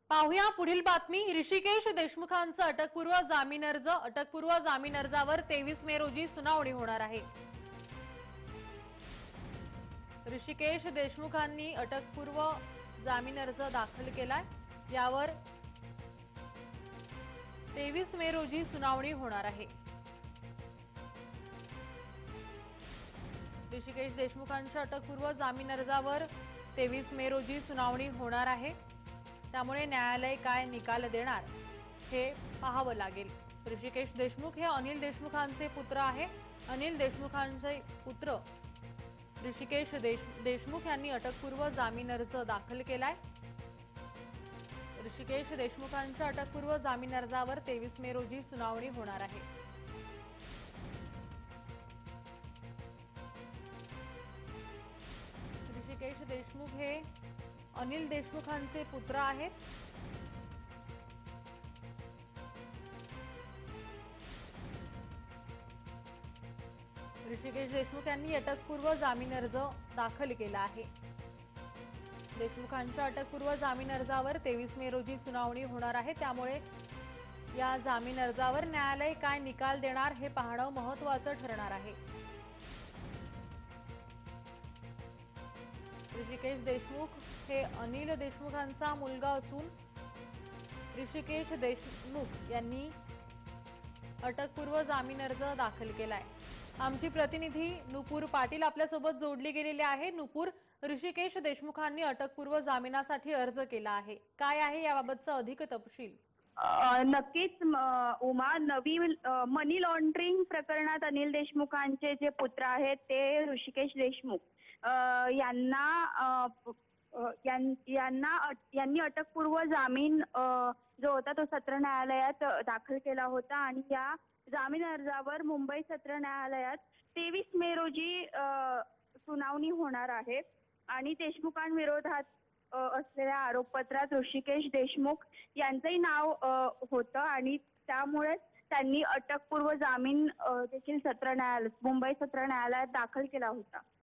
पाहुया पुढील बातमी। ऋषिकेश देशमुखांचा अटकपूर्व जामीन अर्जावर 23 मे रोजी सुनावणी होणार आहे। ऋषिकेश देशमुखांनी अटकपूर्व जामीन अर्ज दाखल केलाय। यावर 23 मे रोजी सुनावणी होणार आहे। ऋषिकेश देशमुखांच्या अटकपूर्व जामीन अर्जावर 23 मे रोजी सुनावणी होणार आहे। त्यामुळे न्यायालय काय निकाल देणार हे पाहावं लागेल। ऋषिकेश देशमुख हे अनिल देशमुखांचे पुत्र आहे। अनिल देशमुखांचे पुत्र ऋषिकेश देशमुख यांनी अटकपूर्व जामीन अर्ज दाखल केलाय। ऋषिकेश देशमुखांच्या अटकपूर्व जामीन अर्जावर 23 मे रोजी सुनावणी होणार आहे। ऋषिकेश देशमुख हे अनिल देशमुखांचे पुत्र आहेत। ऋषिकेश देशमुख यांनी अटकपूर्व जामीन अर्ज दाखल केला आहे। देशमुखांच्या अटकपूर्व जामीन अर्जावर 23 मे रोजी सुनावणी होणार आहे। त्यामुळे या जामीन अर्जावर न्यायालय काय निकाल देणार हे पाहणं महत्त्वाचं ठरणार आहे। ऋषिकेश देशमुख हे अनिल देशमुखांचा मुलगा असून ऋषिकेश देशमुख यांनी अटकपूर्व जामीन अर्ज दाखल केलाय। आमची प्रतिनिधी नुपूर पाटील आपल्यासोबत जोडली गेलेली आहे। नुपूर, ऋषिकेश देशमुखांनी अटकपूर्व जामिनासाठी अर्ज केला आहे, काय आहे याबाबतचा अधिक तपशील? नक्कीच उमा, नवी मनी लॉन्ड्रिंग प्रकरणात अनिल देशमुखांचे जे पुत्र आहेत ते ऋषिकेश देशमुख यांनी अटकपूर्व जामीन जो होता तो सत्र न्यायालयात दाखल केला होता आणि या जामीन अर्जावर मुंबई सत्र न्यायालयात 23 मे रोजी सुनावणी होणार आहे आणि देशमुखांविरोधात असलेल्या आरोपपत्रात ऋषिकेश देशमुख यांचंही नाव होतं आणि त्यामुळे त्यांनी अटकपूर्व जामीन देखील मुंबई सत्र न्यायालयात दाखल केला होता।